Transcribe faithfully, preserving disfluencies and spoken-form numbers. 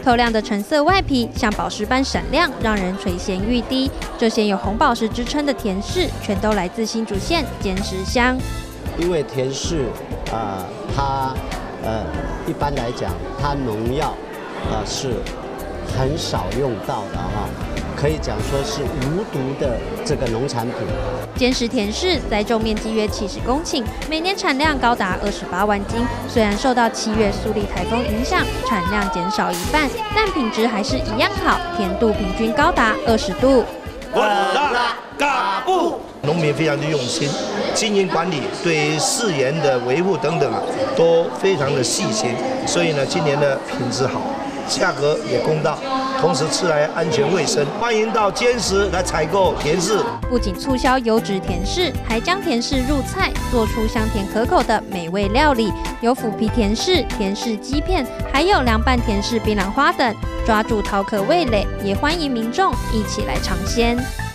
透亮的橙色外皮像宝石般闪亮，让人垂涎欲滴。这些有红宝石之称的甜柿，全都来自新竹县尖石乡。 因为甜柿啊、呃，它呃一般来讲，它农药啊、呃、是很少用到的哈。 可以讲说是无毒的这个农产品。 尖石甜柿栽种面积约七十公顷，每年产量高达二十八万斤。虽然受到七月苏力台风影响，产量减少一半，但品质还是一样好，甜度平均高达二十度。 农民非常的用心，经营管理对饲源的维护等等啊，都非常的细心，所以呢，今年的品质好，价格也公道。 同时吃来安全卫生，欢迎到尖石来采购甜柿。 不仅促销优质甜柿，还将甜柿入菜，做出香甜可口的美味料理，有腐皮甜柿、甜柿鸡片，还有凉拌甜柿槟榔花等，抓住饕客味蕾，也欢迎民众一起来尝鲜。